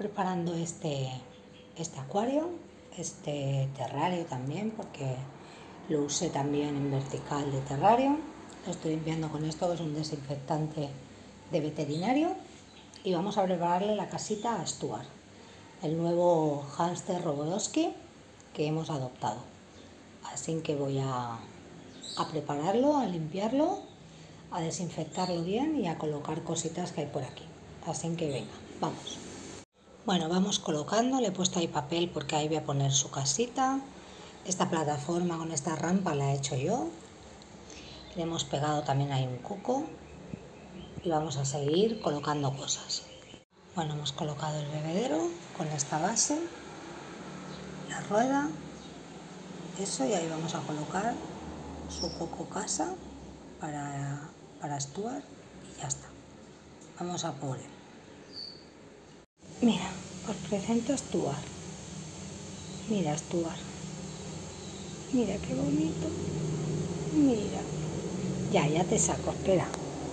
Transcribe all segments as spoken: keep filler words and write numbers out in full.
preparando este, este acuario, este terrario también, porque lo usé también en vertical de terrario. Lo estoy limpiando con esto, que es un desinfectante de veterinario. Y vamos a prepararle la casita a Stuart, el nuevo hámster Rogodowski que hemos adoptado. Así que voy a, a prepararlo, a limpiarlo, a desinfectarlo bien y a colocar cositas que hay por aquí. Así que venga, vamos. Bueno, vamos colocando, le he puesto ahí papel porque ahí voy a poner su casita. Esta plataforma con esta rampa la he hecho yo. Le hemos pegado también ahí un cuco y vamos a seguir colocando cosas. Bueno, hemos colocado el bebedero con esta base, la rueda, eso, y ahí vamos a colocar su coco casa para, para Stuart y ya está. Vamos a por él. Mira, os presento a Stuart. Mira, Stuart. Mira qué bonito. Mira. Ya, ya te saco, espera.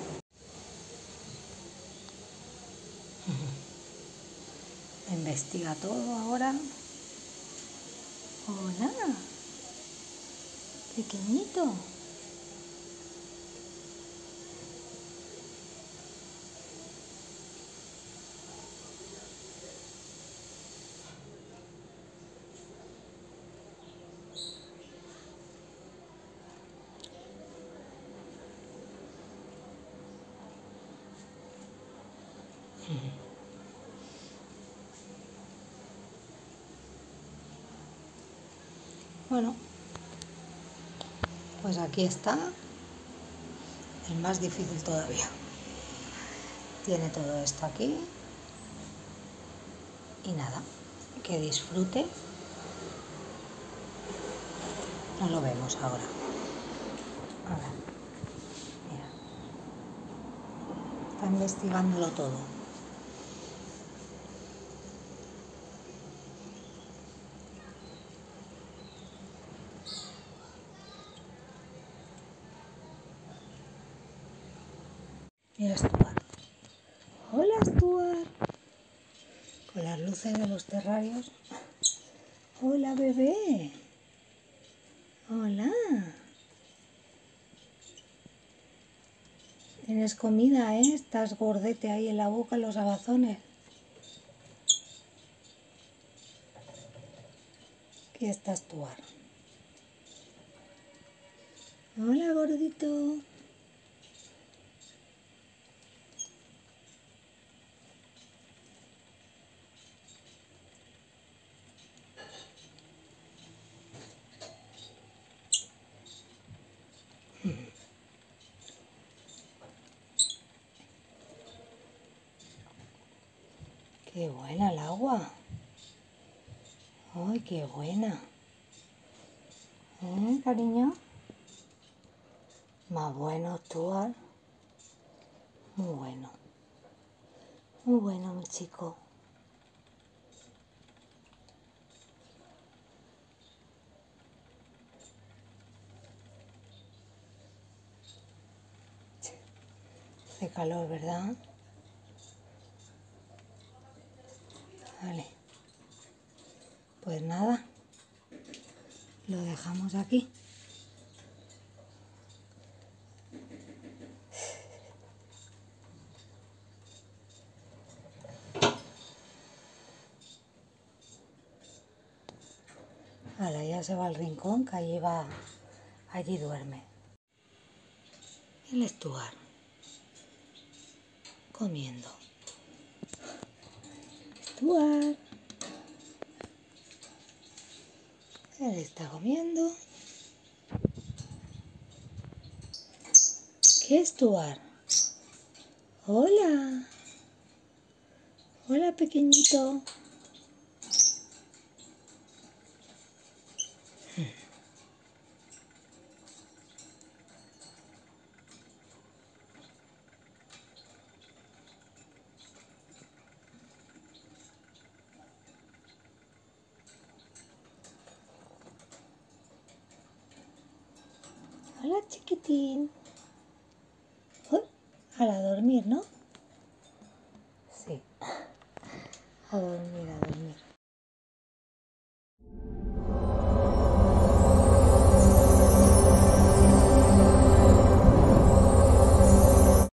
Investiga todo ahora. Hola. Pequeñito. Bueno, pues aquí está, el más difícil todavía. Tiene todo esto aquí y nada, que disfrute. No lo vemos ahora. A ver, mira, está investigándolo todo. Mira, Stuart. Hola, Stuart. Con las luces de los terrarios. Hola, bebé. Hola. Tienes comida, ¿eh? Estás gordete ahí en la boca, en los abazones. Aquí está Stuart. Hola, gordito. Qué buena el agua. Ay, qué buena. ¿Eh, cariño? Más bueno, Stuart. Muy bueno. Muy bueno, mi chico. Hace calor, ¿verdad? Vale. Pues nada. Lo dejamos aquí. Ahora ya se va al rincón, que allí va, allí duerme. El Stuart comiendo. Stuart. Él está comiendo. ¿Qué es Stuart? Hola. Hola, pequeñito. Hola, chiquitín. Uy, ahora a dormir, ¿no? Sí. A dormir, a dormir.